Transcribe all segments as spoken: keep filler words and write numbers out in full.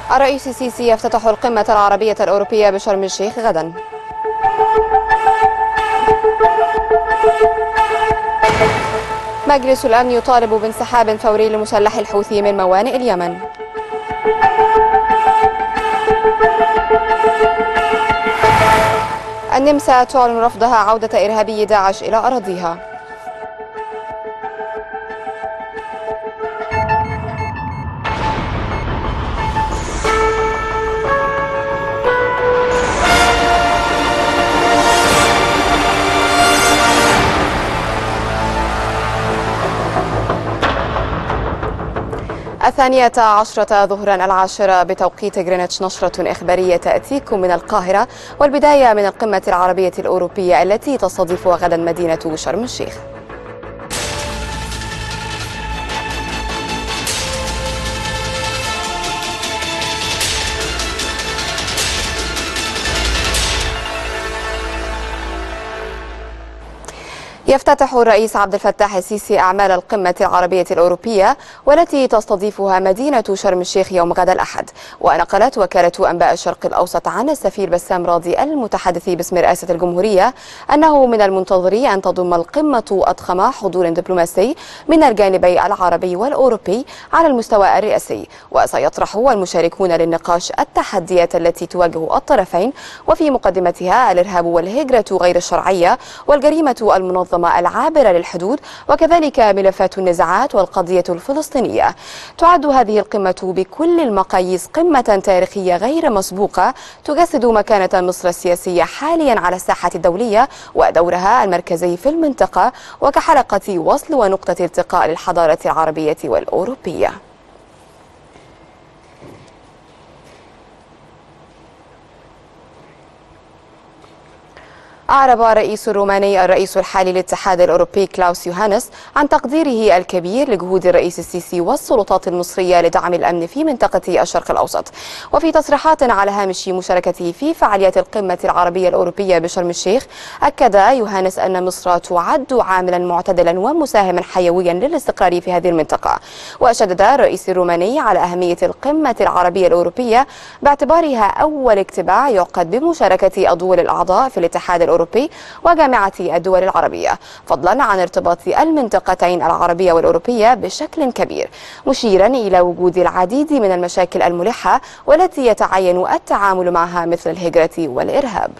الرئيس السيسي يفتتح القمة العربية الأوروبية بشرم الشيخ غدا. مجلس الأمن يطالب بانسحاب فوري لمسلح الحوثي من موانئ اليمن. النمسا تعلن رفضها عودة إرهابي داعش إلى أراضيها. الثانية عشرة ظهرا العاشرة بتوقيت غرينتش، نشرة إخبارية تأتيكم من القاهرة، والبداية من القمة العربية الأوروبية التي تستضيفها غدا مدينة شرم الشيخ. يفتتح الرئيس عبد الفتاح السيسي أعمال القمة العربية الأوروبية والتي تستضيفها مدينة شرم الشيخ يوم غد الأحد. ونقلت وكالة أنباء الشرق الأوسط عن السفير بسام راضي المتحدث باسم رئاسة الجمهورية أنه من المنتظر أن تضم القمة أضخم حضور دبلوماسي من الجانبي العربي والأوروبي على المستوى الرئاسي، وسيطرح المشاركون للنقاش التحديات التي تواجه الطرفين، وفي مقدمتها الإرهاب والهجرة غير الشرعية والجريمة المنظمة العابرة للحدود، وكذلك ملفات النزاعات والقضية الفلسطينية. تعد هذه القمة بكل المقاييس قمة تاريخية غير مسبوقة تجسد مكانة مصر السياسية حاليا على الساحة الدولية ودورها المركزي في المنطقة، وكحلقة وصل ونقطة التقاء للحضارة العربية والأوروبية. أعرب رئيس الروماني الرئيس الحالي للاتحاد الأوروبي كلاوس يوهانس عن تقديره الكبير لجهود الرئيس السيسي والسلطات المصرية لدعم الأمن في منطقة الشرق الأوسط. وفي تصريحات على هامش مشاركته في فعاليات القمة العربية الأوروبية بشرم الشيخ، أكد يوهانس أن مصر تعد عاملا معتدلا ومساهما حيويا للاستقرار في هذه المنطقة. وشدد الرئيس الروماني على أهمية القمة العربية الأوروبية باعتبارها أول اجتماع يعقد بمشاركة الدول الأعضاء في الاتحاد الأوروبي وجامعة الدول العربية، فضلا عن ارتباط المنطقتين العربية والأوروبية بشكل كبير، مشيرا إلى وجود العديد من المشاكل الملحة والتي يتعين التعامل معها مثل الهجرة والإرهاب.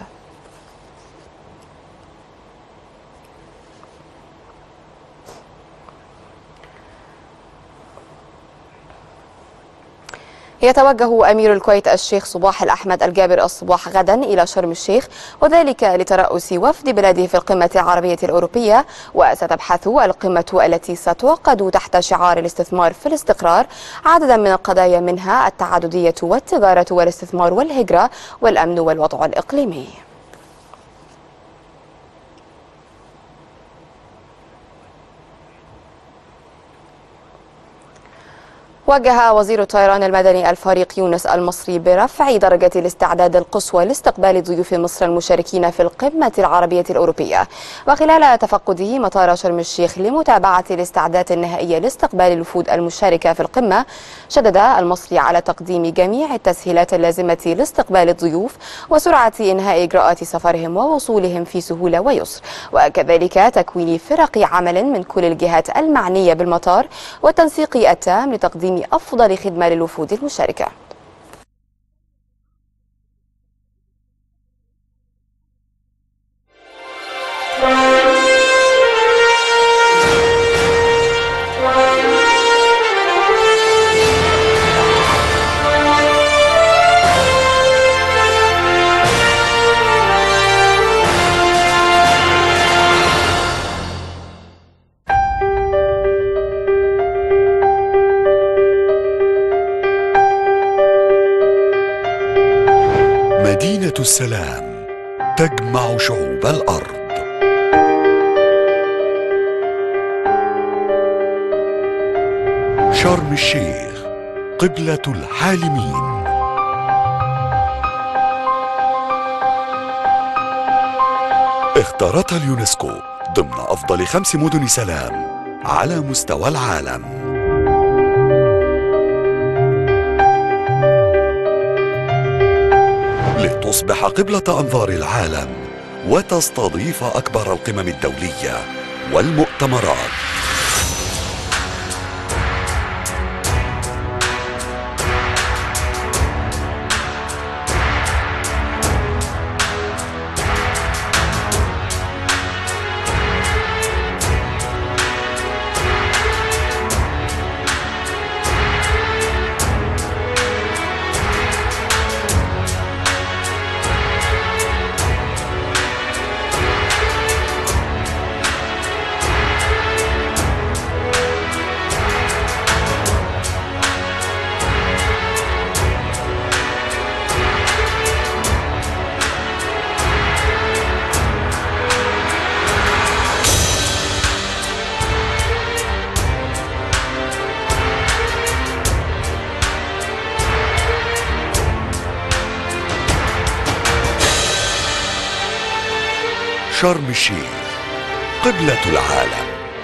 يتوجه أمير الكويت الشيخ صباح الأحمد الجابر الصباح غدا إلى شرم الشيخ، وذلك لترأس وفد بلاده في القمة العربية الأوروبية. وستبحث القمة التي ستعقد تحت شعار الاستثمار في الاستقرار عددا من القضايا، منها التعددية والتجارة والاستثمار والهجرة والأمن والوضع الإقليمي. وجه وزير الطيران المدني الفريق يونس المصري برفع درجة الاستعداد القصوى لاستقبال ضيوف مصر المشاركين في القمة العربية الأوروبية. وخلال تفقده مطار شرم الشيخ لمتابعة الاستعدادات النهائية لاستقبال الوفود المشاركة في القمة، شدد المصري على تقديم جميع التسهيلات اللازمة لاستقبال الضيوف وسرعة إنهاء إجراءات سفرهم ووصولهم في سهولة ويسر، وكذلك تكوين فرق عمل من كل الجهات المعنية بالمطار والتنسيق التام لتقديم أفضل خدمة للوفود المشاركة. مدينة السلام تجمع شعوب الأرض. شرم الشيخ قبلة الحالمين. اختارتها اليونسكو ضمن أفضل خمس مدن سلام على مستوى العالم. تصبح قبلة أنظار العالم وتستضيف أكبر القمم الدولية والمؤتمرات. شرم الشيخ قبلة العالم.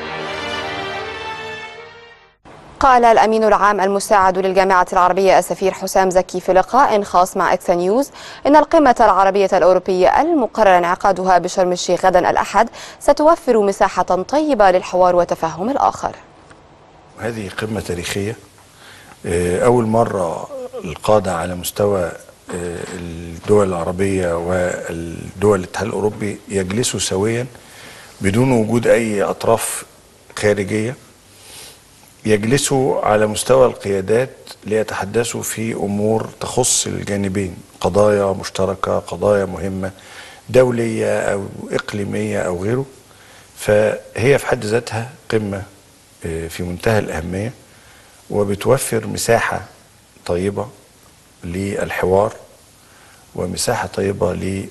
قال الأمين العام المساعد للجامعة العربية السفير حسام زكي في لقاء خاص مع إكس نيوز إن القمة العربية الأوروبية المقرر انعقادها بشرم الشيخ غدا الأحد ستوفر مساحة طيبة للحوار وتفهم الآخر. هذه قمة تاريخية، أول مرة القادة على مستوى الدول العربية والدول الاتحاد الأوروبي يجلسوا سويا بدون وجود أي أطراف خارجية، يجلسوا على مستوى القيادات ليتحدثوا في أمور تخص الجانبين، قضايا مشتركة، قضايا مهمة دولية أو إقليمية أو غيره. فهي في حد ذاتها قمة في منتهى الأهمية، وبتوفر مساحة طيبة للحوار ومساحة طيبة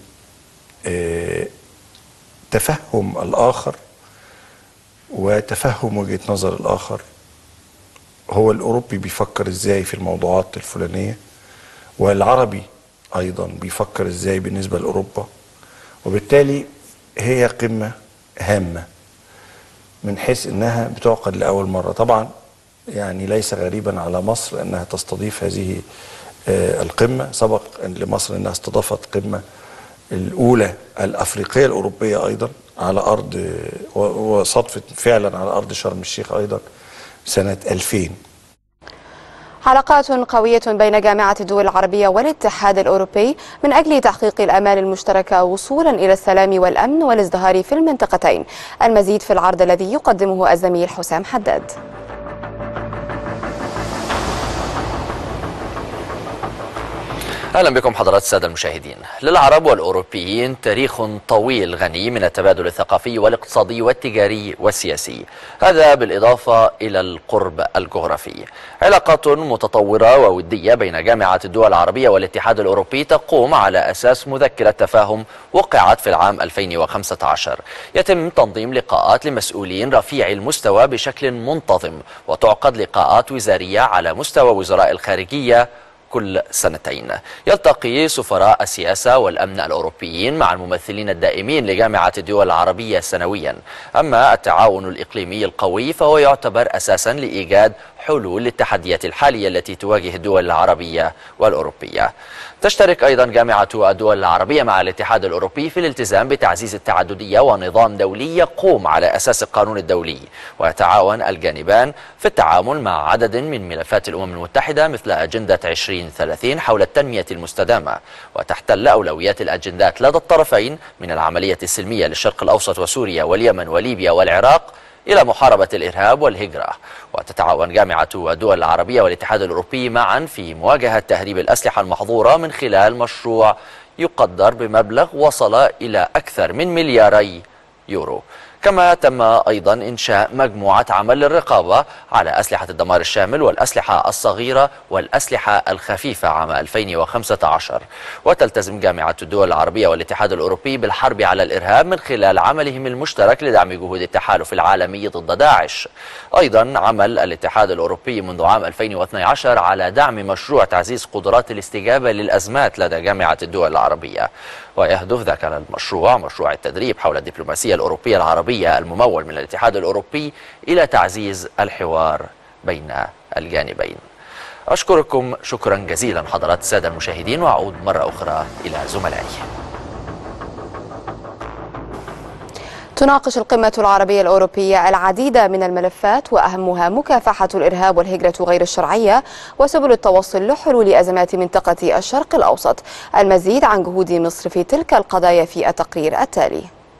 لتفهم الآخر وتفهم وجهة نظر الآخر. هو الأوروبي بيفكر إزاي في الموضوعات الفلانية، والعربي أيضا بيفكر إزاي بالنسبة لأوروبا، وبالتالي هي قمة هامة من حيث أنها بتعقد لأول مرة. طبعا يعني ليس غريبا على مصر أنها تستضيف هذه القمة. سبق لمصر أنها استضافت قمة الأولى الأفريقية الأوروبية أيضا على أرض، وصدفت فعلا على أرض شرم الشيخ أيضا سنة ألفين. علاقات قوية بين جامعة الدول العربية والاتحاد الأوروبي من أجل تحقيق الآمال المشتركة وصولا إلى السلام والأمن والازدهار في المنطقتين. المزيد في العرض الذي يقدمه الزميل حسام حداد. أهلا بكم حضرات السادة المشاهدين. للعرب والأوروبيين تاريخ طويل غني من التبادل الثقافي والاقتصادي والتجاري والسياسي، هذا بالإضافة إلى القرب الجغرافي. علاقات متطورة وودية بين جامعة الدول العربية والاتحاد الأوروبي تقوم على أساس مذكرة تفاهم وقعت في العام ألفين وخمسة عشر. يتم تنظيم لقاءات لمسؤولين رفيع المستوى بشكل منتظم، وتعقد لقاءات وزارية على مستوى وزراء الخارجية كل سنتين. يلتقي سفراء السياسة والأمن الأوروبيين مع الممثلين الدائمين لجامعة الدول العربية سنويا. أما التعاون الإقليمي القوي فهو يعتبر أساسا لإيجاد حلول للتحديات الحالية التي تواجه الدول العربية والأوروبية. تشترك أيضا جامعة الدول العربية مع الاتحاد الأوروبي في الالتزام بتعزيز التعددية ونظام دولي يقوم على أساس القانون الدولي، ويتعاون الجانبان في التعامل مع عدد من ملفات الأمم المتحدة مثل أجندة عشرين ثلاثين حول التنمية المستدامة، وتحتل أولويات الأجندات لدى الطرفين من العملية السلمية للشرق الأوسط وسوريا واليمن وليبيا والعراق إلى محاربة الإرهاب والهجرة. وتتعاون جامعة الدول العربية والاتحاد الأوروبي معا في مواجهة تهريب الأسلحة المحظورة من خلال مشروع يقدر بمبلغ وصل إلى أكثر من ملياري يورو. كما تم أيضا إنشاء مجموعة عمل للرقابة على أسلحة الدمار الشامل والأسلحة الصغيرة والأسلحة الخفيفة عام ألفين وخمسة عشر. وتلتزم جامعة الدول العربية والاتحاد الأوروبي بالحرب على الإرهاب من خلال عملهم المشترك لدعم جهود التحالف العالمي ضد داعش. أيضا عمل الاتحاد الأوروبي منذ عام ألفين واثني عشر على دعم مشروع تعزيز قدرات الاستجابة للأزمات لدى جامعة الدول العربية، ويهدف ذاك المشروع مشروع التدريب حول الدبلوماسية الأوروبية العربية الممول من الاتحاد الأوروبي إلى تعزيز الحوار بين الجانبين. أشكركم شكرا جزيلا حضرات السادة المشاهدين، وأعود مرة أخرى إلى زملائي. تناقش القمة العربية الأوروبية العديد من الملفات، وأهمها مكافحة الإرهاب والهجرة غير الشرعية وسبل التوصل لحلول أزمات منطقة الشرق الأوسط. المزيد عن جهود مصر في تلك القضايا في التقرير التالي.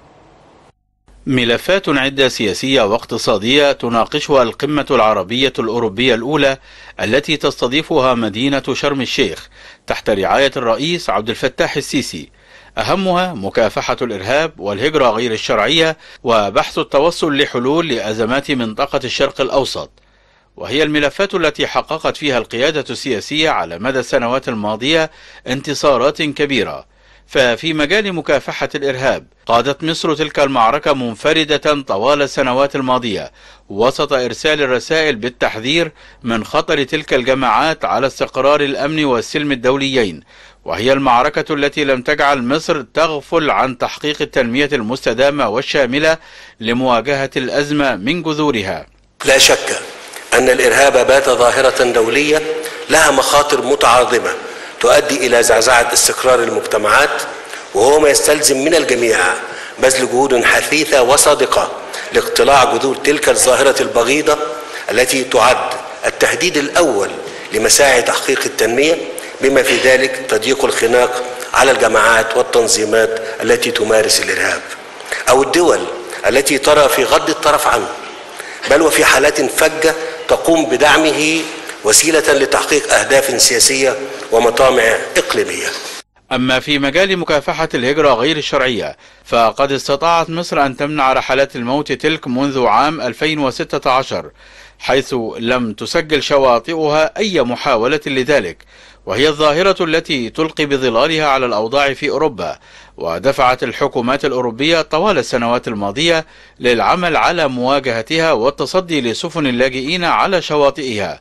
ملفات عدة سياسية واقتصادية تناقشها القمة العربية الأوروبية الأولى التي تستضيفها مدينة شرم الشيخ تحت رعاية الرئيس عبد الفتاح السيسي. أهمها مكافحة الإرهاب والهجرة غير الشرعية وبحث التوصل لحلول لأزمات منطقة الشرق الأوسط، وهي الملفات التي حققت فيها القيادة السياسية على مدى السنوات الماضية انتصارات كبيرة. ففي مجال مكافحة الإرهاب قادت مصر تلك المعركة منفردة طوال السنوات الماضية وسط إرسال الرسائل بالتحذير من خطر تلك الجماعات على استقرار الأمن والسلم الدوليين، وهي المعركة التي لم تجعل مصر تغفل عن تحقيق التنمية المستدامة والشاملة لمواجهة الأزمة من جذورها. لا شك أن الإرهاب بات ظاهرة دولية لها مخاطر متعاظمة تؤدي إلى زعزعة استقرار المجتمعات، وهو ما يستلزم من الجميع بذل جهود حثيثة وصادقة لاقتلاع جذور تلك الظاهرة البغيضة التي تعد التهديد الأول لمساعي تحقيق التنمية، بما في ذلك تضييق الخناق على الجماعات والتنظيمات التي تمارس الإرهاب أو الدول التي ترى في غض الطرف عنه، بل وفي حالات فجة تقوم بدعمه وسيلة لتحقيق أهداف سياسية ومطامع إقليمية. أما في مجال مكافحة الهجرة غير الشرعية فقد استطاعت مصر أن تمنع رحلات الموت تلك منذ عام ألفين وستة عشر، حيث لم تسجل شواطئها أي محاولة لذلك، وهي الظاهرة التي تلقي بظلالها على الأوضاع في أوروبا، ودفعت الحكومات الأوروبية طوال السنوات الماضية للعمل على مواجهتها والتصدي لسفن اللاجئين على شواطئها.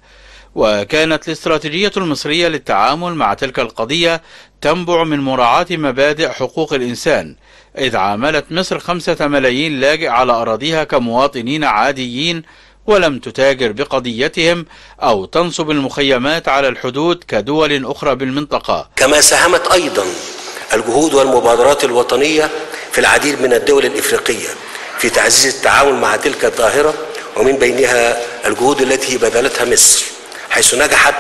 وكانت الاستراتيجية المصرية للتعامل مع تلك القضية تنبع من مراعاة مبادئ حقوق الإنسان، إذ عاملت مصر خمسة ملايين لاجئ على أراضيها كمواطنين عاديين، ولم تتاجر بقضيتهم أو تنصب المخيمات على الحدود كدول أخرى بالمنطقة. كما ساهمت أيضا الجهود والمبادرات الوطنية في العديد من الدول الإفريقية في تعزيز التعامل مع تلك الظاهرة، ومن بينها الجهود التي بذلتها مصر، حيث نجحت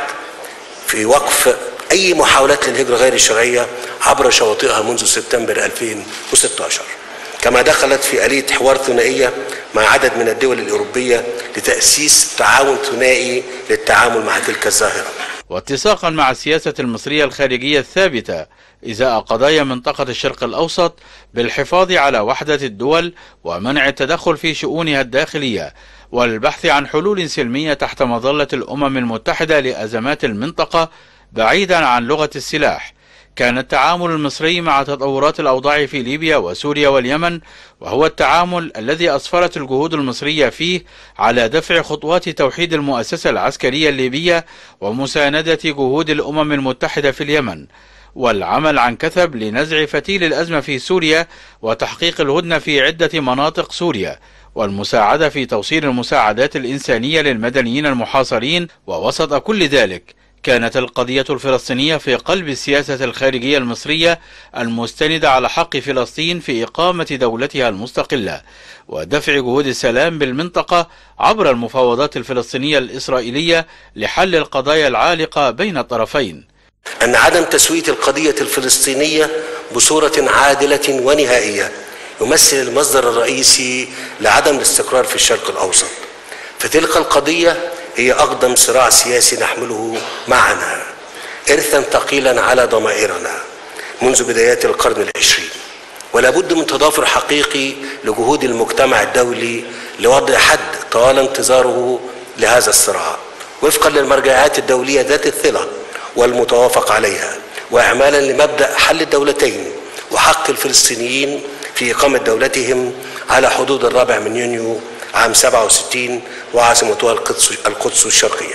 في وقف أي محاولات للهجرة غير الشرعية عبر شواطئها منذ سبتمبر ألفين وستة عشر، كما دخلت في آلية حوار ثنائية مع عدد من الدول الأوروبية لتأسيس تعاون ثنائي للتعامل مع تلك الظاهرة. واتساقا مع السياسة المصرية الخارجية الثابتة إزاء قضايا منطقة الشرق الأوسط بالحفاظ على وحدة الدول ومنع التدخل في شؤونها الداخلية والبحث عن حلول سلمية تحت مظلة الأمم المتحدة لأزمات المنطقة بعيدا عن لغة السلاح، كان التعامل المصري مع تطورات الأوضاع في ليبيا وسوريا واليمن، وهو التعامل الذي أسفرت الجهود المصرية فيه على دفع خطوات توحيد المؤسسة العسكرية الليبية ومساندة جهود الأمم المتحدة في اليمن، والعمل عن كثب لنزع فتيل الأزمة في سوريا وتحقيق الهدنة في عدة مناطق سوريا، والمساعدة في توصيل المساعدات الإنسانية للمدنيين المحاصرين. ووسط كل ذلك كانت القضية الفلسطينية في قلب السياسة الخارجية المصرية المستندة على حق فلسطين في إقامة دولتها المستقلة ودفع جهود السلام بالمنطقة عبر المفاوضات الفلسطينية الإسرائيلية لحل القضايا العالقة بين الطرفين. أن عدم تسوية القضية الفلسطينية بصورة عادلة ونهائية يمثل المصدر الرئيسي لعدم الاستقرار في الشرق الأوسط، فتلك القضية هي أقدم صراع سياسي نحمله معنا إرثا ثقيلا على ضمائرنا منذ بدايات القرن العشرين، ولا بد من تضافر حقيقي لجهود المجتمع الدولي لوضع حد طال انتظاره لهذا الصراع وفقا للمرجعيات الدولية ذات الثقة والمتوافق عليها، وإعمالا لمبدأ حل الدولتين وحق الفلسطينيين في إقامة دولتهم على حدود الرابع من يونيو عام سبعة وستين وعاصمتها القدس القدس الشرقية.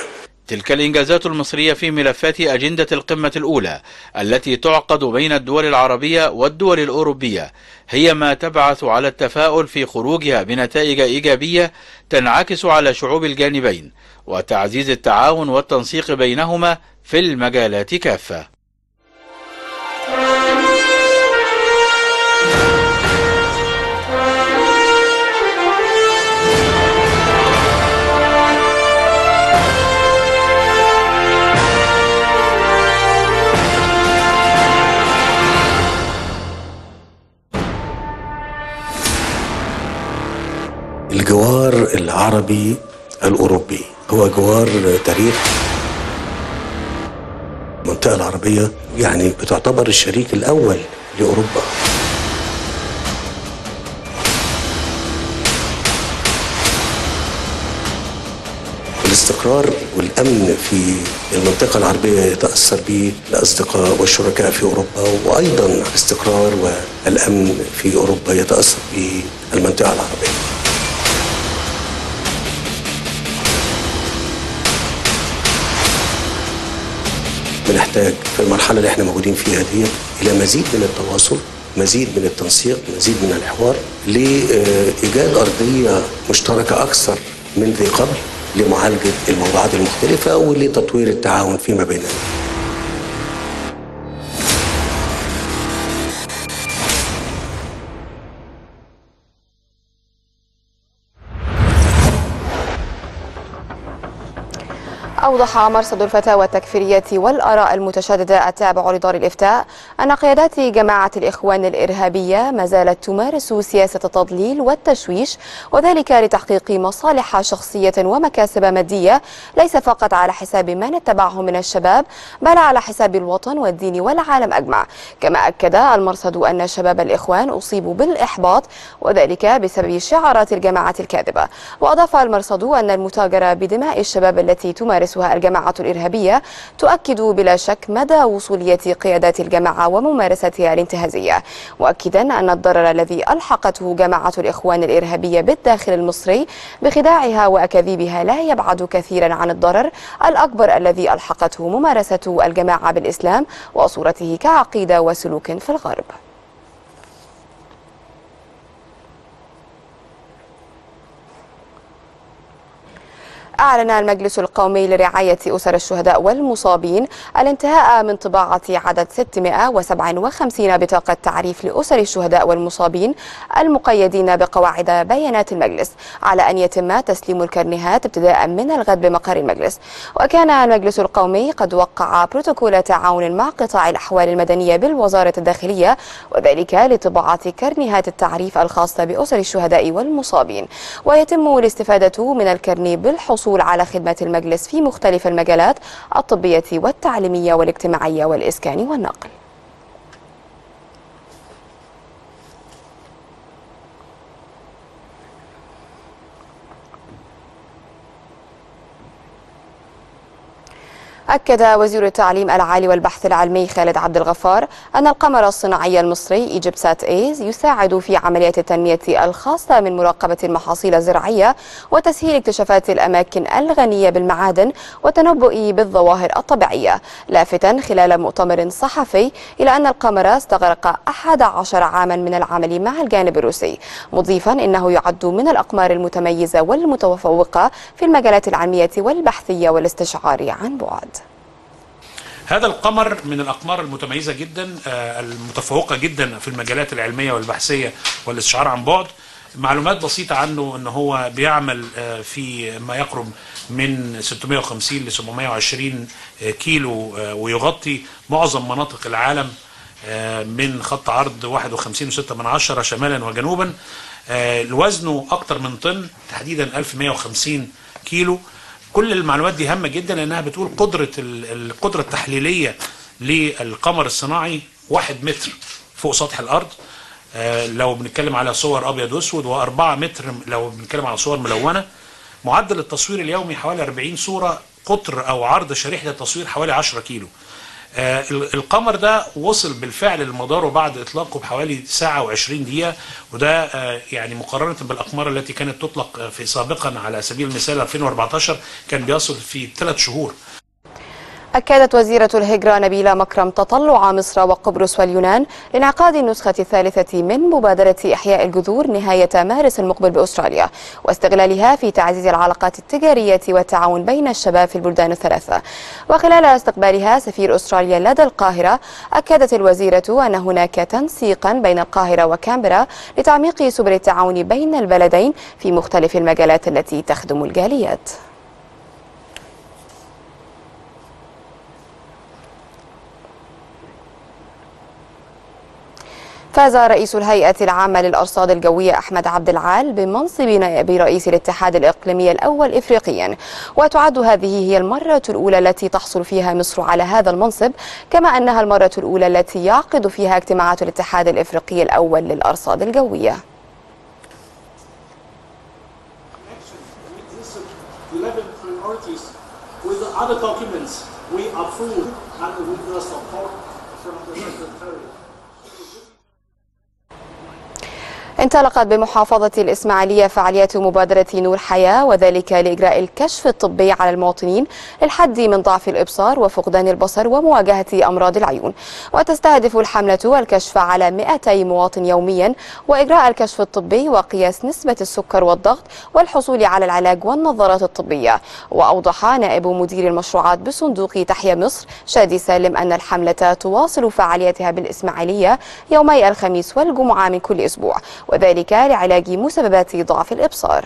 تلك الإنجازات المصرية في ملفات أجندة القمة الأولى التي تعقد بين الدول العربية والدول الأوروبية هي ما تبعث على التفاؤل في خروجها بنتائج إيجابية تنعكس على شعوب الجانبين وتعزيز التعاون والتنسيق بينهما في المجالات كافة. الجوار العربي الأوروبي هو جوار تاريخ. المنطقة العربية يعني بتعتبر الشريك الأول لأوروبا. الاستقرار والأمن في المنطقة العربية يتأثر به الأصدقاء والشركاء في أوروبا، وأيضا الاستقرار والأمن في أوروبا يتأثر به المنطقة العربية. بنحتاج في المرحلة اللي احنا موجودين فيها دي إلى مزيد من التواصل، مزيد من التنسيق، مزيد من الحوار لإيجاد أرضية مشتركة أكثر من ذي قبل لمعالجة الموضوعات المختلفة ولتطوير التعاون فيما بيننا. أوضح مرصد الفتاوى التكفيرية والآراء المتشددة التابع لدار الإفتاء أن قيادات جماعة الإخوان الإرهابية ما زالت تمارس سياسة التضليل والتشويش، وذلك لتحقيق مصالح شخصية ومكاسب مادية ليس فقط على حساب من اتبعهم من الشباب بل على حساب الوطن والدين والعالم أجمع. كما أكد المرصد أن شباب الإخوان أصيبوا بالإحباط وذلك بسبب شعارات الجماعة الكاذبة. وأضاف المرصد أن المتاجرة بدماء الشباب التي تمارس الجماعة الإرهابية تؤكد بلا شك مدى وصولية قيادات الجماعة وممارستها الانتهازية، مؤكدا أن الضرر الذي ألحقته جماعة الإخوان الإرهابية بالداخل المصري بخداعها وأكاذيبها لا يبعد كثيرا عن الضرر الأكبر الذي ألحقته ممارسة الجماعة بالإسلام وصورته كعقيدة وسلوك في الغرب. أعلن المجلس القومي لرعاية أسر الشهداء والمصابين الانتهاء من طباعة عدد ستمائة وسبعة وخمسين بطاقة تعريف لأسر الشهداء والمصابين المقيدين بقواعد بيانات المجلس، على أن يتم تسليم الكرنيهات ابتداء من الغد بمقر المجلس. وكان المجلس القومي قد وقع بروتوكول تعاون مع قطاع الأحوال المدنية بالوزارة الداخلية، وذلك لطباعة كرنيهات التعريف الخاصة بأسر الشهداء والمصابين، ويتم الاستفادة من الكرني بالحصول على خدمة المجلس في مختلف المجالات الطبية والتعليمية والاجتماعية والإسكان والنقل. أكد وزير التعليم العالي والبحث العلمي خالد عبد الغفار أن القمر الصناعي المصري إيجيبسات إيز يساعد في عمليات التنمية الخاصة من مراقبة المحاصيل الزراعية وتسهيل اكتشافات الأماكن الغنية بالمعادن والتنبؤ بالظواهر الطبيعية، لافتا خلال مؤتمر صحفي إلى أن القمر استغرق أحد عشر عاما من العمل مع الجانب الروسي، مضيفا إنه يعد من الأقمار المتميزة والمتفوقة في المجالات العلمية والبحثية والاستشعار عن بعد. هذا القمر من الأقمار المتميزة جدا المتفوقة جدا في المجالات العلمية والبحثية والاستشعار عن بعد. معلومات بسيطة عنه أنه هو بيعمل في ما يقرب من ستمائة وخمسين ل سبعمائة وعشرين كيلو ويغطي معظم مناطق العالم من خط عرض واحد وخمسين فاصلة ستة من عشرة شمالا وجنوبا. وزنه أكثر من طن، تحديدا ألف ومائة وخمسين كيلو. كل المعلومات دي هامة جدا لأنها بتقول قدرة القدرة التحليلية للقمر الصناعي واحد متر فوق سطح الأرض لو بنتكلم على صور أبيض وأسود، وأربعة متر لو بنتكلم على صور ملونة. معدل التصوير اليومي حوالي أربعين صورة، قطر أو عرض شريحة التصوير حوالي عشرة كيلو. آه القمر ده وصل بالفعل لمداره بعد اطلاقه بحوالي ساعه وعشرين دقيقه، وده آه يعني مقارنه بالاقمار التي كانت تطلق في سابقا على سبيل المثال ألفين وأربعتاشر كان بيصل في ثلاث شهور. أكدت وزيرة الهجرة نبيلة مكرم تطلع مصر وقبرص واليونان لانعقاد النسخة الثالثة من مبادرة إحياء الجذور نهاية مارس المقبل بأستراليا، واستغلالها في تعزيز العلاقات التجارية والتعاون بين الشباب في البلدان الثلاثة. وخلال استقبالها سفير أستراليا لدى القاهرة، أكدت الوزيرة أن هناك تنسيقا بين القاهرة وكامبرا لتعميق سبل التعاون بين البلدين في مختلف المجالات التي تخدم الجاليات. فاز رئيس الهيئة العامة للأرصاد الجوية أحمد عبد العال بمنصب نائب رئيس الاتحاد الإقليمي الأول إفريقيا، وتعد هذه هي المرة الأولى التي تحصل فيها مصر على هذا المنصب، كما أنها المرة الأولى التي يعقد فيها اجتماعات الاتحاد الإفريقي الأول للأرصاد الجوية. انطلقت بمحافظة الإسماعيلية فعاليات مبادرة نور حياة، وذلك لإجراء الكشف الطبي على المواطنين للحد من ضعف الإبصار وفقدان البصر ومواجهة أمراض العيون. وتستهدف الحملة الكشف على مئتي مواطن يوميا، وإجراء الكشف الطبي وقياس نسبة السكر والضغط والحصول على العلاج والنظارات الطبية. وأوضح نائب مدير المشروعات بصندوق تحيا مصر شادي سالم أن الحملة تواصل فعالياتها بالإسماعيلية يومي الخميس والجمعة من كل أسبوع، وذلك لعلاج مسببات ضعف الإبصار.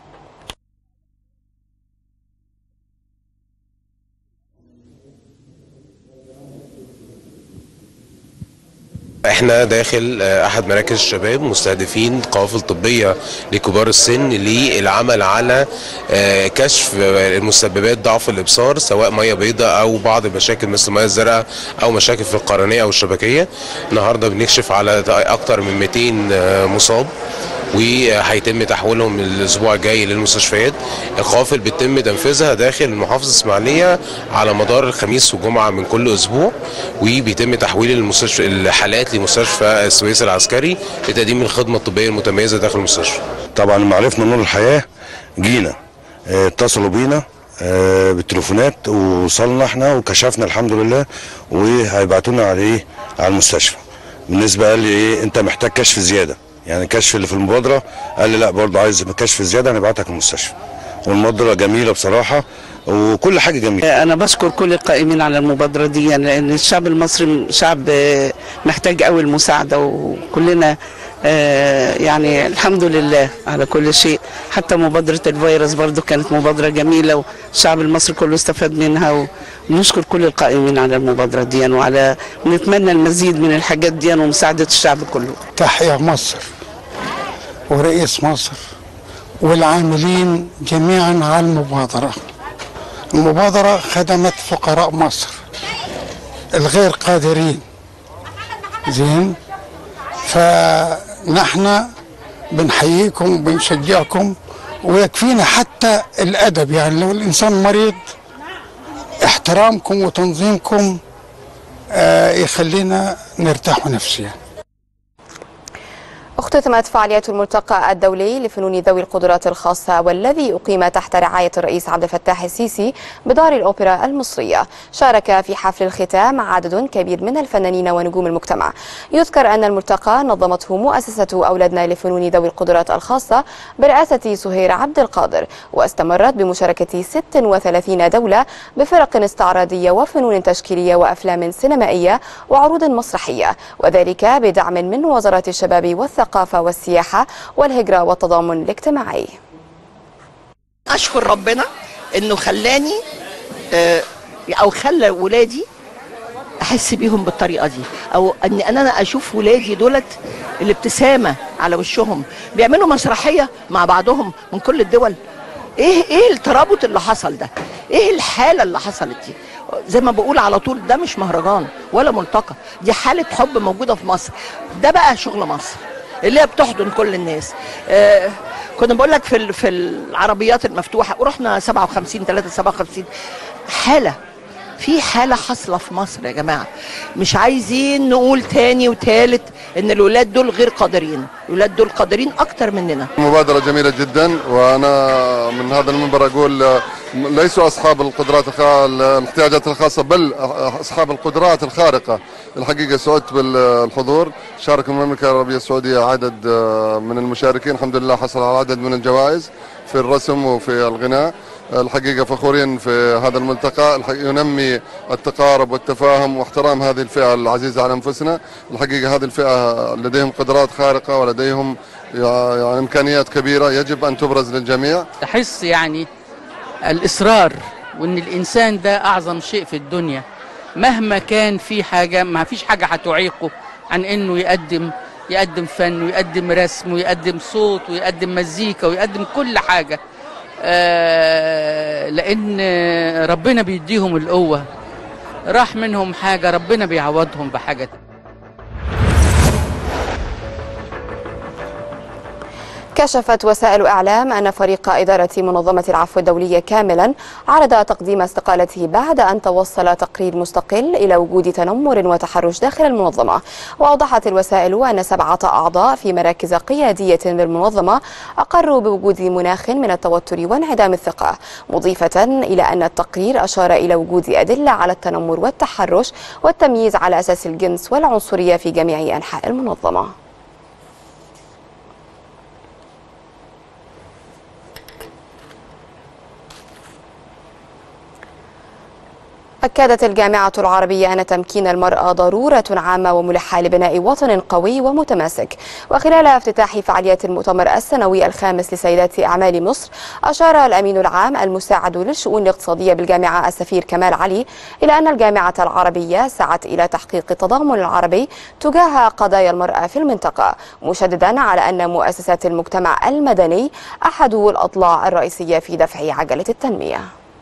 احنا داخل احد مراكز الشباب مستهدفين قوافل طبيه لكبار السن للعمل على كشف المسببات ضعف الابصار، سواء ميه بيضاء او بعض المشاكل مثل الميه الزرقاء او مشاكل في القرنيه او الشبكيه. النهارده بنكشف على اكثر من مئتين مصاب، وهيتم تحويلهم الاسبوع الجاي للمستشفيات. القوافل بيتم تنفيذها داخل المحافظه الاسماعيليه على مدار الخميس والجمعه من كل اسبوع، وبيتم تحويل المستشفى الحالات لمستشفى السويس العسكري لتقديم الخدمه الطبيه المتميزه داخل المستشفى. طبعا لما عرفنا نور الحياه جينا اتصلوا بينا بالتليفونات ووصلنا احنا وكشفنا الحمد لله، وهيبعتونا على ايه على المستشفى. بالنسبه قال لي ايه انت محتاج كشف زياده، يعني الكشف اللي في المبادره قال لي لا برضه عايز كشف زياده هنبعتك المستشفى. والمبادره جميله بصراحه وكل حاجه جميله. انا بشكر كل القائمين على المبادره دي، يعني لان الشعب المصري شعب محتاج قوي المساعده، وكلنا يعني الحمد لله على كل شيء. حتى مبادره الفيروس برضه كانت مبادره جميله والشعب المصري كله استفاد منها، ونشكر كل القائمين على المبادره دي، وعلى ونتمنى المزيد من الحاجات دي ومساعده الشعب كله. تحيا مصر ورئيس مصر والعاملين جميعا على المبادره. المبادره خدمت فقراء مصر الغير قادرين، زين، فنحن بنحييكم وبنشجعكم، ويكفينا حتى الادب، يعني لو الانسان مريض احترامكم وتنظيمكم آه يخلينا نرتاح نفسيا. اختتمت فعاليات الملتقى الدولي لفنون ذوي القدرات الخاصة، والذي أقيم تحت رعاية الرئيس عبد الفتاح السيسي بدار الأوبرا المصرية. شارك في حفل الختام عدد كبير من الفنانين ونجوم المجتمع. يذكر أن الملتقى نظمته مؤسسة أولادنا لفنون ذوي القدرات الخاصة برئاسة سهير عبد القادر، واستمرت بمشاركة ست وثلاثين دولة بفرق استعراضية وفنون تشكيلية وأفلام سينمائية وعروض مسرحية، وذلك بدعم من وزارة الشباب والثقافة الثقافة والسياحة والهجرة والتضامن الاجتماعي. أشكر ربنا إنه خلاني أو خلى ولادي أحس بيهم بالطريقة دي، أو أن أنا أشوف ولادي دولت الابتسامة على وشهم بيعملوا مسرحية مع بعضهم من كل الدول. إيه إيه الترابط اللي حصل ده؟ إيه الحالة اللي حصلت دي؟ زي ما بقول على طول، ده مش مهرجان ولا ملتقى، دي حالة حب موجودة في مصر. ده بقى شغل مصر اللي هي بتحضن كل الناس. آه كنا بقول لك في في العربيات المفتوحه، ورحنا سبعة وخمسين ثلاثة سبعة وخمسين حاله في حالة حاصلة في مصر يا جماعة، مش عايزين نقول تاني وتالت ان الولاد دول غير قادرين، الولاد دول قادرين اكتر مننا. مبادرة جميلة جدا، وانا من هذا المنبر اقول ليسوا اصحاب القدرات الخ... الاحتياجات الخاصة، بل اصحاب القدرات الخارقة. الحقيقة سعدت بالحضور، شارك المملكة العربية السعودية عدد من المشاركين، الحمد لله حصل على عدد من الجوائز في الرسم وفي الغناء. الحقيقة فخورين في هذا الملتقى، ينمي التقارب والتفاهم واحترام هذه الفئة العزيزة على أنفسنا. الحقيقة هذه الفئة لديهم قدرات خارقة ولديهم يعني إمكانيات كبيرة يجب أن تبرز للجميع. أحس يعني الإصرار وأن الإنسان ده أعظم شيء في الدنيا، مهما كان في حاجة ما فيش حاجة هتعيقه عن أنه يقدم يقدم فن ويقدم رسم ويقدم صوت ويقدم مزيكا ويقدم كل حاجة. آه لأن ربنا بيديهم القوة، راح منهم حاجة ربنا بيعوضهم بحاجة. كشفت وسائل إعلام أن فريق إدارة منظمة العفو الدولية كاملا عرض تقديم استقالته بعد أن توصل تقرير مستقل إلى وجود تنمر وتحرش داخل المنظمة. وأوضحت الوسائل أن سبعة أعضاء في مراكز قيادية بالمنظمة أقروا بوجود مناخ من التوتر وانعدام الثقة، مضيفة إلى أن التقرير أشار إلى وجود أدلة على التنمر والتحرش والتمييز على أساس الجنس والعنصرية في جميع أنحاء المنظمة. أكدت الجامعة العربية أن تمكين المرأة ضرورة عامة وملحة لبناء وطن قوي ومتماسك. وخلال افتتاح فعاليات المؤتمر السنوي الخامس لسيدات أعمال مصر، أشار الأمين العام المساعد للشؤون الاقتصادية بالجامعة السفير كمال علي إلى أن الجامعة العربية سعت إلى تحقيق التضامن العربي تجاه قضايا المرأة في المنطقة، مشددا على أن مؤسسات المجتمع المدني أحد الأضلاع الرئيسية في دفع عجلة التنمية.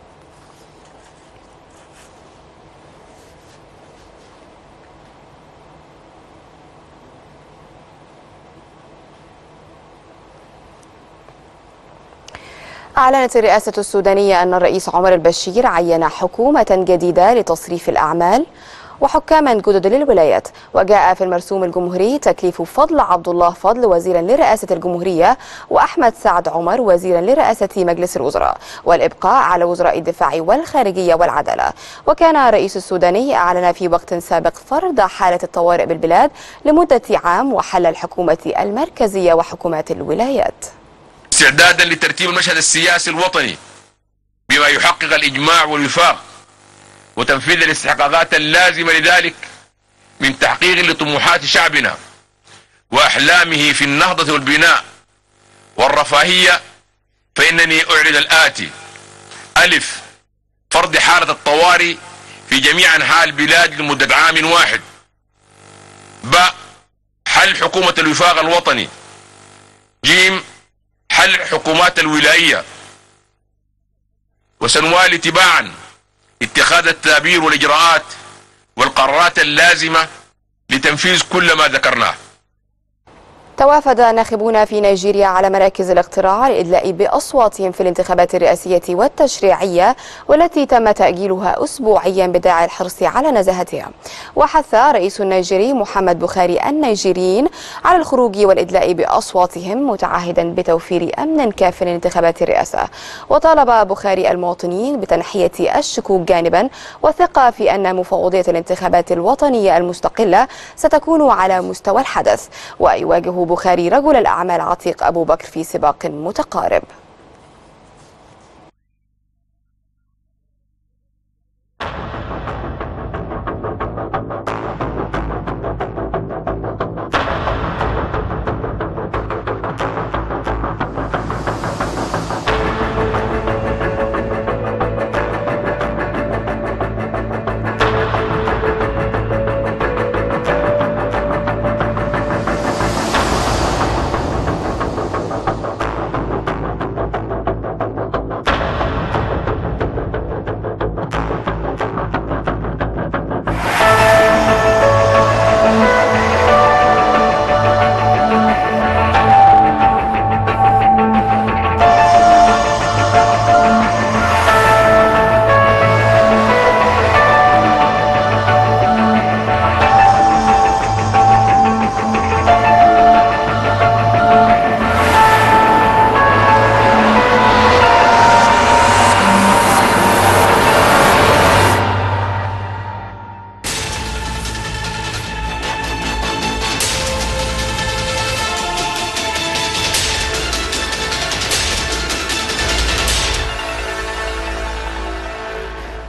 أعلنت الرئاسة السودانية أن الرئيس عمر البشير عين حكومة جديدة لتصريف الأعمال وحكاما جدد للولايات. وجاء في المرسوم الجمهوري تكليف فضل عبد الله فضل وزيرا لرئاسة الجمهورية وأحمد سعد عمر وزيرا لرئاسة مجلس الوزراء، والإبقاء على وزراء الدفاع والخارجية والعدالة. وكان الرئيس السوداني أعلن في وقت سابق فرض حالة الطوارئ بالبلاد لمدة عام وحل الحكومة المركزية وحكومات الولايات. استعدادا لترتيب المشهد السياسي الوطني بما يحقق الإجماع والوفاق وتنفيذ الاستحقاقات اللازمة لذلك من تحقيق لطموحات شعبنا وأحلامه في النهضة والبناء والرفاهية، فإنني أعلن الآتي: ألف، فرض حالة الطوارئ في جميع أنحاء البلاد لمدة عام واحد. ب، حل حكومة الوفاق الوطني. جيم، حل الحكومات الولائية. وسنوالي تباعا اتخاذ التدابير والإجراءات والقرارات اللازمة لتنفيذ كل ما ذكرناه. توافد ناخبون في نيجيريا على مراكز الاقتراع للإدلاء بأصواتهم في الانتخابات الرئاسية والتشريعية والتي تم تأجيلها أسبوعيا بداعي الحرص على نزاهتها. وحث رئيس النيجيري محمد بخاري النيجيريين على الخروج والإدلاء بأصواتهم، متعهدا بتوفير أمن كاف لانتخابات الرئاسة. وطالب بخاري المواطنين بتنحية الشكوك جانبا والثقة في أن مفوضية الانتخابات الوطنية المستقلة ستكون على مستوى الحدث. ويواجه بخاري رجل الأعمال عتيق أبو بكر في سباق متقارب.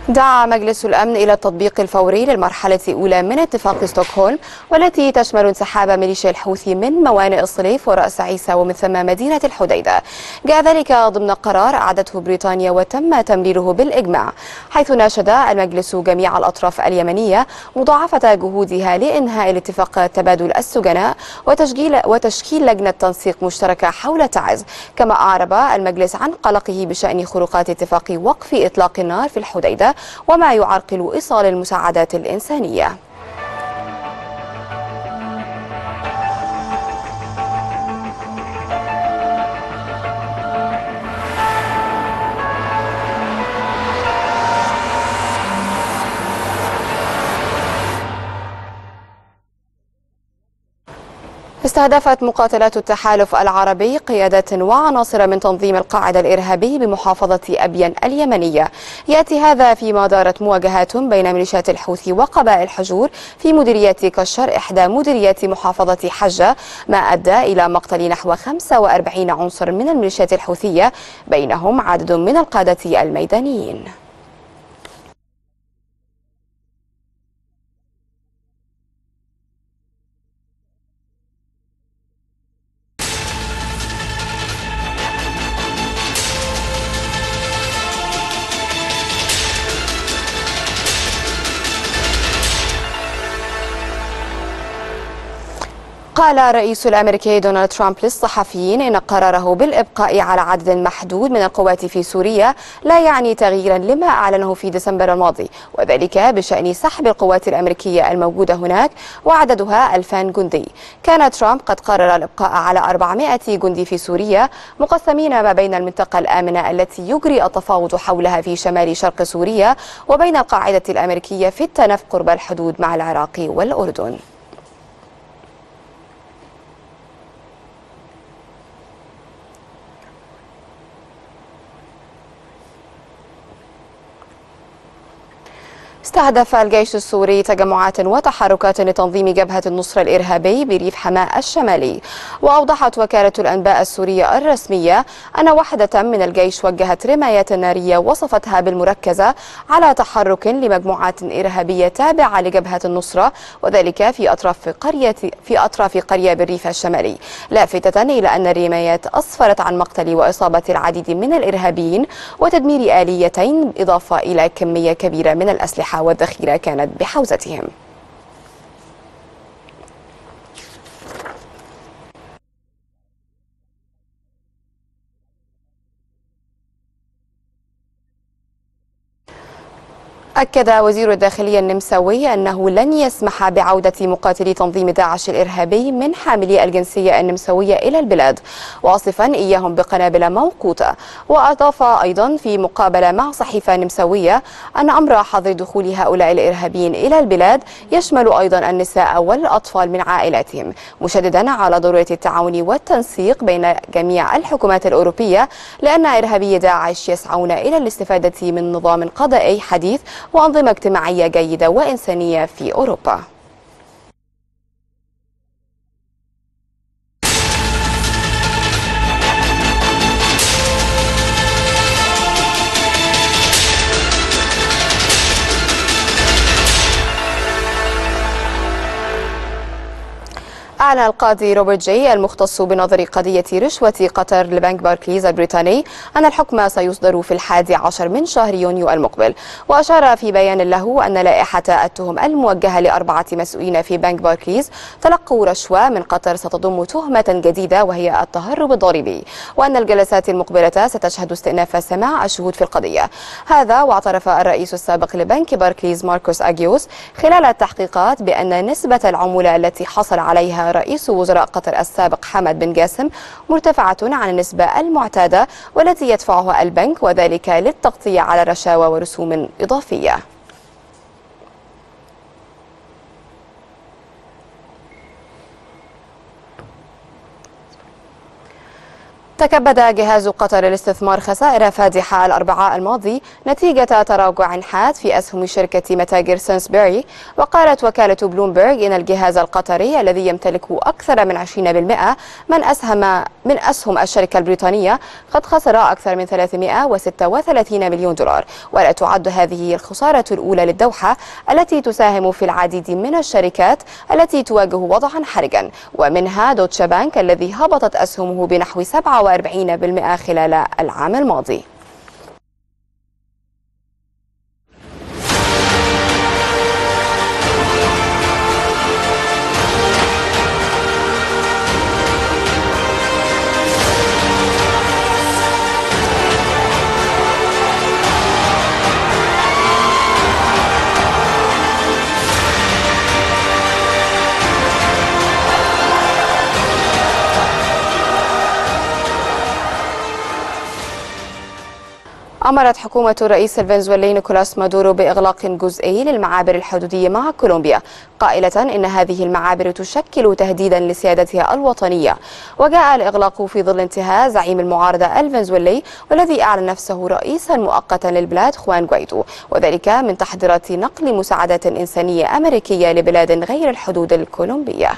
دعا مجلس الأمن إلى التطبيق الفوري للمرحلة الأولى من اتفاق ستوكهولم، والتي تشمل انسحاب ميليشيا الحوثي من موانئ الصليف ورأس عيسى ومن ثم مدينة الحديدة. جاء ذلك ضمن قرار أعدته بريطانيا وتم تمريره بالإجماع، حيث ناشد المجلس جميع الأطراف اليمنية مضاعفة جهودها لإنهاء الاتفاق تبادل السجناء وتشكيل وتشكيل لجنة تنسيق مشتركة حول تعز. كما أعرب المجلس عن قلقه بشأن خروقات اتفاق وقف إطلاق النار في الحديدة وما يعرقل إيصال المساعدات الإنسانية. استهدفت مقاتلات التحالف العربي قيادات وعناصر من تنظيم القاعدة الإرهابي بمحافظة أبين اليمنية. يأتي هذا فيما دارت مواجهات بين ميليشيات الحوثي وقبائل الحجور في مديرية كشر إحدى مديريات محافظة حجة، ما أدى إلى مقتل نحو خمسة وأربعين عنصر من الميليشيات الحوثية، بينهم عدد من القادة الميدانيين. قال الرئيس الأمريكي دونالد ترامب للصحفيين إن قراره بالإبقاء على عدد محدود من القوات في سوريا لا يعني تغييرا لما أعلنه في ديسمبر الماضي، وذلك بشأن سحب القوات الأمريكية الموجودة هناك وعددها ألفان جندي. كان ترامب قد قرر الإبقاء على أربعمائة جندي في سوريا مقسمين ما بين المنطقة الآمنة التي يجري التفاوض حولها في شمال شرق سوريا وبين القاعدة الأمريكية في التنف قرب الحدود مع العراق والأردن. استهدف الجيش السوري تجمعات وتحركات لتنظيم جبهة النصرة الإرهابي بريف حماة الشمالي. وأوضحت وكالة الأنباء السورية الرسمية أن وحدة من الجيش وجهت رمايات نارية وصفتها بالمركزة على تحرك لمجموعات إرهابية تابعة لجبهة النصرة، وذلك في أطراف قرية في أطراف قرية بالريف الشمالي، لافتة إلى أن الرمايات أسفرت عن مقتل وإصابة العديد من الإرهابيين وتدمير آليتين، إضافة إلى كمية كبيرة من الأسلحة والذخيرة كانت بحوزتهم. أكد وزير الداخلية النمساوي أنه لن يسمح بعودة مقاتلي تنظيم داعش الإرهابي من حاملي الجنسية النمساوية إلى البلاد، واصفا إياهم بقنابل موقوتة. وأضاف أيضا في مقابلة مع صحيفة نمساوية أن أمر حظر دخول هؤلاء الإرهابيين إلى البلاد يشمل أيضا النساء والأطفال من عائلاتهم، مشددا على ضرورة التعاون والتنسيق بين جميع الحكومات الأوروبية، لأن إرهابي داعش يسعون إلى الاستفادة من نظام قضائي حديث وأنظمة اجتماعية جيدة وإنسانية في أوروبا. أعلن القاضي روبرت جي المختص بنظر قضية رشوة قطر لبنك باركليز البريطاني أن الحكم سيصدر في الحادي عشر من شهر يونيو المقبل. وأشار في بيان له أن لائحة التهم الموجهة لأربعة مسؤولين في بنك باركليز تلقوا رشوة من قطر ستضم تهمة جديدة وهي التهرب الضريبي، وأن الجلسات المقبلة ستشهد استئناف سماع الشهود في القضية. هذا واعترف الرئيس السابق لبنك باركليز ماركوس أجيوس خلال التحقيقات بأن نسبة العمولة التي حصل عليها رئيس وزراء قطر السابق حمد بن جاسم مرتفعة عن النسبة المعتادة والتي يدفعها البنك، وذلك للتغطية على رشاوى ورسوم إضافية. تكبد جهاز قطر للاستثمار خسائر فادحة الأربعاء الماضي نتيجة تراجع حاد في أسهم شركة متاجر سانسبيري. وقالت وكالة بلومبرج إن الجهاز القطري الذي يمتلك أكثر من عشرين بالمئة من أسهم من أسهم الشركة البريطانية قد خسر أكثر من ثلاثمئة وستة وثلاثين مليون دولار. ولا تعد هذه الخسارة الأولى للدوحة التي تساهم في العديد من الشركات التي تواجه وضعا حرجا، ومنها دوتشا بانك الذي هبطت أسهمه بنحو سبعة وأربعين بالمئة خلال العام الماضي. أمرت حكومة الرئيس الفنزويلي نيكولاس مادورو بإغلاق جزئي للمعابر الحدودية مع كولومبيا، قائلة إن هذه المعابر تشكل تهديدا لسيادتها الوطنية. وجاء الإغلاق في ظل انتهاء زعيم المعارضة الفنزويلي والذي أعلن نفسه رئيسا مؤقتا للبلاد خوان غويدو، وذلك من تحضيرات نقل مساعدات إنسانية أمريكية لبلاد غير الحدود الكولومبية.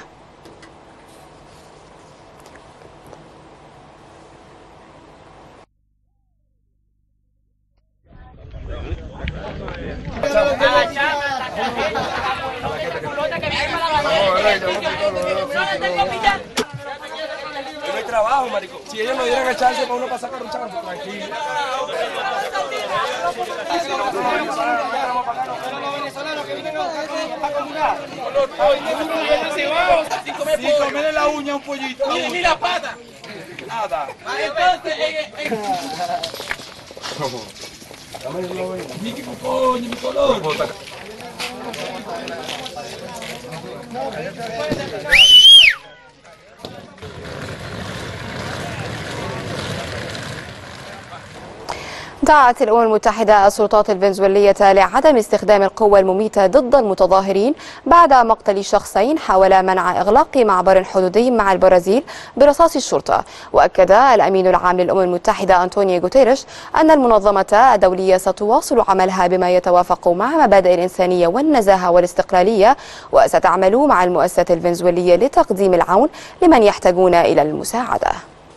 دعت الأمم المتحدة السلطات الفنزويلية لعدم استخدام القوة المميتة ضد المتظاهرين بعد مقتل شخصين حاول منع إغلاق معبر حدودي مع البرازيل برصاص الشرطة. وأكد الأمين العام للأمم المتحدة أنطونيو غوتيريش أن المنظمة الدولية ستواصل عملها بما يتوافق مع مبادئ الإنسانية والنزاهة والاستقلالية، وستعمل مع المؤسسات الفنزويلية لتقديم العون لمن يحتاجون إلى المساعدة.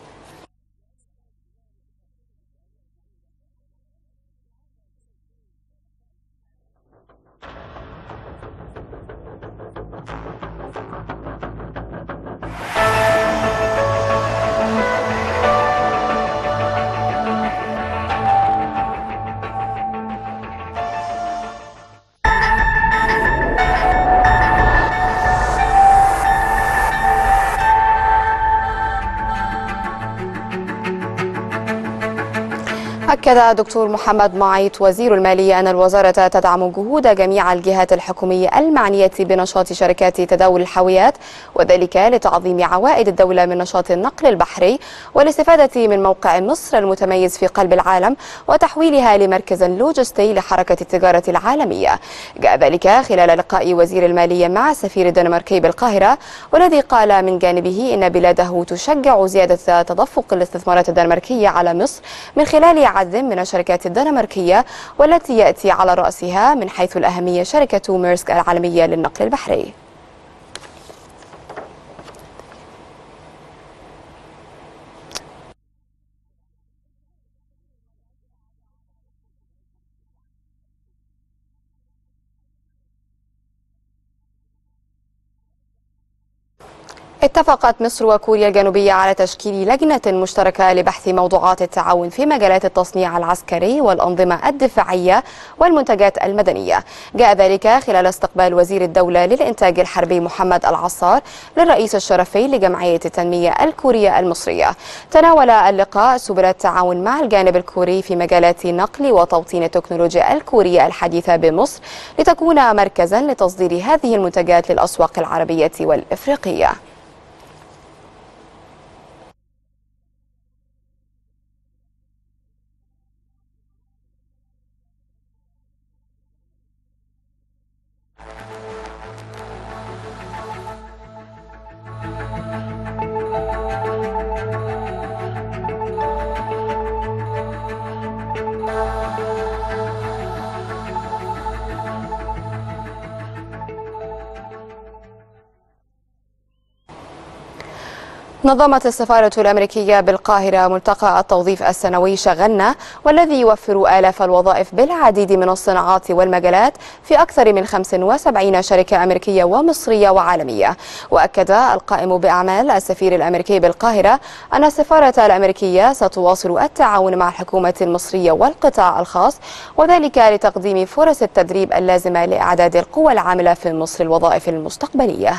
أكد الدكتور محمد معيط وزير المالية أن الوزارة تدعم جهود جميع الجهات الحكومية المعنية بنشاط شركات تداول الحاويات، وذلك لتعظيم عوائد الدولة من نشاط النقل البحري والاستفادة من موقع مصر المتميز في قلب العالم وتحويلها لمركز لوجستي لحركة التجارة العالمية. جاء ذلك خلال لقاء وزير المالية مع السفير الدنماركي بالقاهرة، والذي قال من جانبه إن بلاده تشجع زيادة تدفق الاستثمارات الدنماركية على مصر من خلال عدد من الشركات الدنماركية، والتي يأتي على رأسها من حيث الأهمية شركة ميرسك العالمية للنقل البحري. اتفقت مصر وكوريا الجنوبية على تشكيل لجنة مشتركة لبحث موضوعات التعاون في مجالات التصنيع العسكري والأنظمة الدفاعية والمنتجات المدنية. جاء ذلك خلال استقبال وزير الدولة للإنتاج الحربي محمد العصار للرئيس الشرفي لجمعية التنمية الكورية المصرية. تناول اللقاء سبل التعاون مع الجانب الكوري في مجالات نقل وتوطين التكنولوجيا الكورية الحديثة بمصر لتكون مركزا لتصدير هذه المنتجات للأسواق العربية والإفريقية. نظمت السفارة الأمريكية بالقاهرة ملتقى التوظيف السنوي شغلنا، والذي يوفر آلاف الوظائف بالعديد من الصناعات والمجالات في أكثر من خمس وسبعين شركة أمريكية ومصرية وعالمية. وأكد القائم بأعمال السفير الأمريكي بالقاهرة أن السفارة الأمريكية ستواصل التعاون مع الحكومة المصرية والقطاع الخاص، وذلك لتقديم فرص التدريب اللازمة لإعداد القوى العاملة في مصر الوظائف المستقبلية.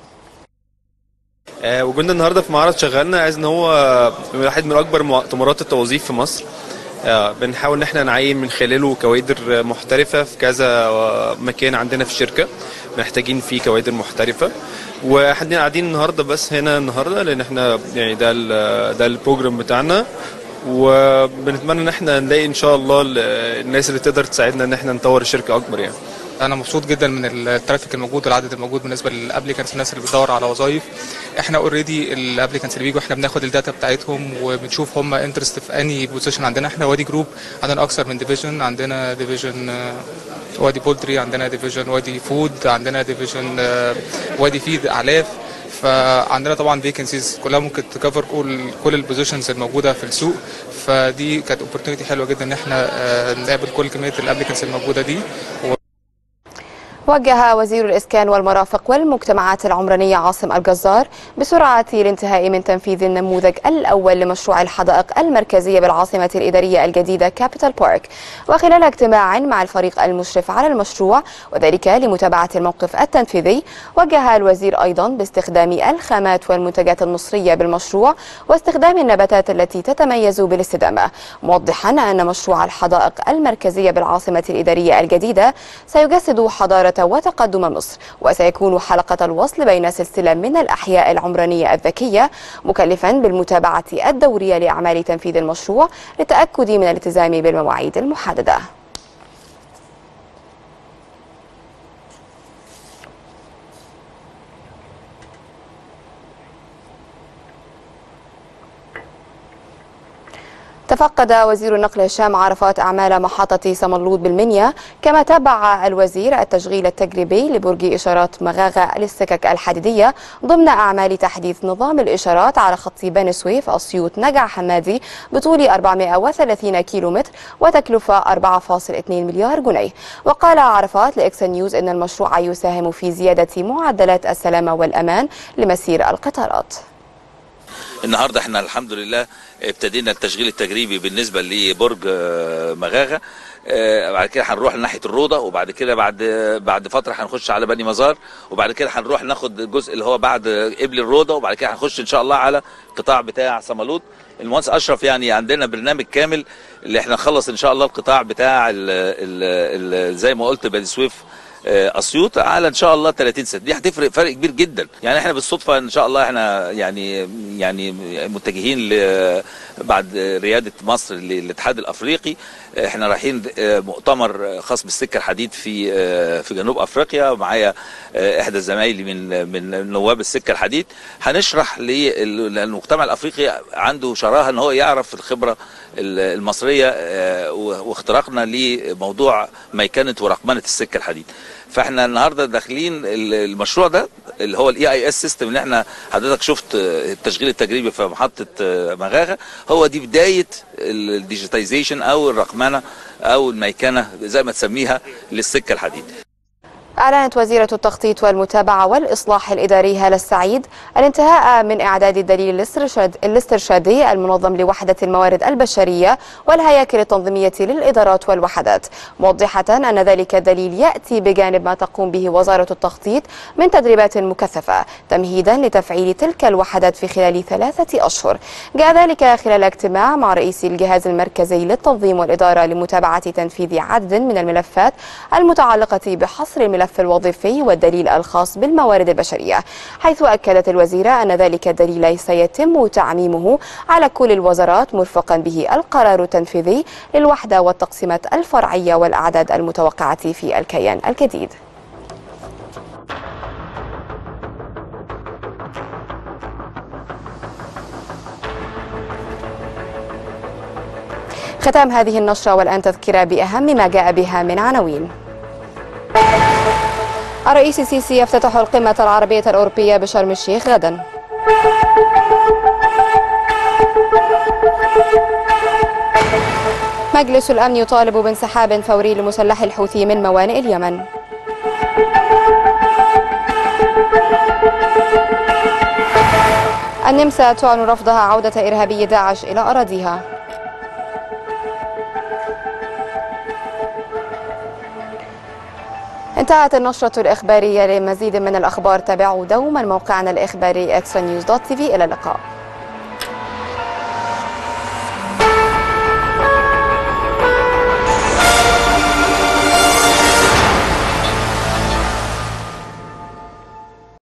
آه وجودنا النهارده في معرض شغلنا عايز ان هو واحد من اكبر مؤتمرات التوظيف في مصر. آه بنحاول ان احنا نعين من خلاله كوادر محترفه في كذا مكان عندنا في الشركه محتاجين فيه كوادر محترفه، واحنا قاعدين النهارده بس هنا النهارده لان احنا يعني ده ده البروجرام بتاعنا، وبنتمنى ان احنا نلاقي ان شاء الله الناس اللي تقدر تساعدنا ان احنا نطور الشركه اكبر. يعني انا مبسوط جدا من الترافيك الموجود والعدد الموجود بالنسبه للابليكانتس، الناس اللي بتدور على وظائف. احنا اوريدي الابليكانتس اللي بيجوا احنا بناخد الداتا بتاعتهم وبنشوف هم انترست في اني بوزيشن. عندنا احنا وادي جروب عندنا اكثر من ديفيجن، عندنا ديفيجن وادي بولتري، عندنا ديفيجن وادي فود، عندنا ديفيجن وادي فيد اعلاف. فعندنا طبعا فيكنسيز كلها ممكن تكفر كل كل البوزيشنز الموجوده في السوق، فدي كانت اوبورتونيتي حلوه جدا ان احنا نقابل كل كميه الابليكانتس الموجوده دي. وجه وزير الإسكان والمرافق والمجتمعات العمرانية عاصم الجزار بسرعة الانتهاء من تنفيذ النموذج الأول لمشروع الحدائق المركزية بالعاصمة الإدارية الجديدة كابيتال بارك، وخلال اجتماع مع الفريق المشرف على المشروع وذلك لمتابعة الموقف التنفيذي. وجه الوزير أيضا باستخدام الخامات والمنتجات المصرية بالمشروع واستخدام النباتات التي تتميز بالاستدامة، موضحا أن مشروع الحدائق المركزية بالعاصمة الإدارية الجديدة سيجسد حضارة وتقدم مصر، وسيكون حلقة الوصل بين سلسلة من الأحياء العمرانية الذكية، مكلفا بالمتابعة الدورية لأعمال تنفيذ المشروع للتأكد من الالتزام بالمواعيد المحددة. تفقد وزير النقل هشام عرفات أعمال محطة سمنلوط بالمنيا، كما تابع الوزير التشغيل التجريبي لبرج إشارات مغاغة للسكك الحديدية ضمن أعمال تحديث نظام الإشارات على خط بني سويف أسيوط نجع حمادي بطول أربعمائة وثلاثين كيلومتر وتكلفة أربعة فاصلة اثنين مليار جنيه. وقال عرفات لإكسن نيوز إن المشروع يساهم في زيادة معدلات السلامة والأمان لمسير القطارات. النهارده احنا الحمد لله ابتدينا التشغيل التجريبي بالنسبه لبرج مغاغه. بعد كده هنروح لناحيه الروضه، وبعد كده بعد بعد فتره هنخش على بني مزار، وبعد كده هنروح ناخد الجزء اللي هو بعد قبل الروضه، وبعد كده هنخش ان شاء الله على القطاع بتاع سمنلوط. المهندس اشرف يعني عندنا برنامج كامل اللي احنا نخلص ان شاء الله القطاع بتاع ال ال ال زي ما قلت بني سويف اسيوط على ان شاء الله ثلاثين سنه. دي هتفرق فرق كبير جدا. يعني احنا بالصدفه ان شاء الله احنا يعني يعني متجهين بعد رياده مصر للاتحاد الافريقي، احنا رايحين مؤتمر خاص بالسكه الحديد في في جنوب افريقيا، معايا احدى زمايلي من من نواب السكه الحديد. هنشرح للمجتمع الافريقي عنده شراهه ان هو يعرف الخبره المصريه واختراقنا لموضوع ميكنه ورقمنه السكه الحديد. فاحنا النهارده داخلين المشروع ده اللي هو الاي اي اس سيستم اللي احنا حضرتك شفت التشغيل التجريبي في محطه مغاغه، هو دي بدايه الديجيتايزيشن او الرقمنه او الميكنه زي ما تسميها للسكه الحديد. أعلنت وزيرة التخطيط والمتابعة والإصلاح الإداري هالة السعيد الانتهاء من إعداد الدليل الاسترشادي المنظم لوحدة الموارد البشرية والهياكل التنظيمية للإدارات والوحدات، موضحة أن ذلك الدليل يأتي بجانب ما تقوم به وزارة التخطيط من تدريبات مكثفة تمهيدا لتفعيل تلك الوحدات في خلال ثلاثة أشهر. جاء ذلك خلال اجتماع مع رئيس الجهاز المركزي للتنظيم والإدارة لمتابعة تنفيذ عدد من الملفات المتعلقة بحصر الملف الوظيفي والدليل الخاص بالموارد البشرية، حيث أكدت الوزيرة أن ذلك الدليل سيتم تعميمه على كل الوزارات مرفقا به القرار التنفيذي للوحدة والتقسيمات الفرعية والأعداد المتوقعة في الكيان الجديد. ختام هذه النشرة والآن تذكرة بأهم ما جاء بها من عناوين. الرئيس السيسي يفتتح القمة العربية الأوروبية بشرم الشيخ غدا. مجلس الأمن يطالب بانسحاب فوري لمسلحي الحوثي من موانئ اليمن. النمسا تعلن رفضها عودة إرهابي داعش إلى أراضيها. انتهت النشرة الإخبارية. لمزيد من الأخبار تابعوا دوما موقعنا الإخباري إكسترا نيوز دوت تي في. إلى اللقاء.